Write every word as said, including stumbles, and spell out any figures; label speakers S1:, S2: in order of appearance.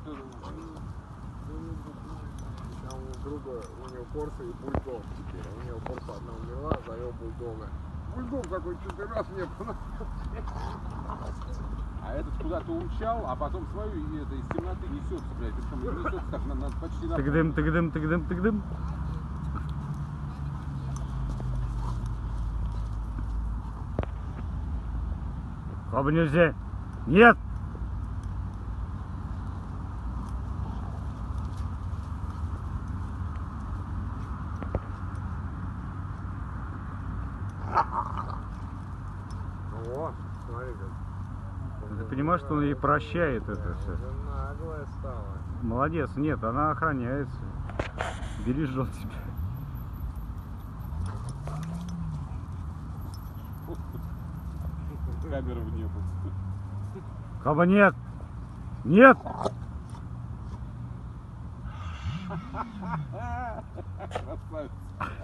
S1: вот это.
S2: Там у друга, у него Корса и бульдог теперь. У него Корса одна умерла, завел бульдога. Бульдог такой четыре раз мне понравился.
S1: А этот куда-то умчал, а потом свою и это из темноты несется, блядь. Причем несется так на, на, почти на...
S3: Тыгдым, тыгдым, тыгдым, тыгдым. Кого нельзя? Нет!
S2: О, смотри как.
S3: Ты понимаешь, что он ей прощает это все?
S2: Уже наглая стала.
S3: Молодец, нет, она охраняется. Бережет тебя.
S1: Камера в небо.
S3: Кого нет? Нет!
S1: Красавец.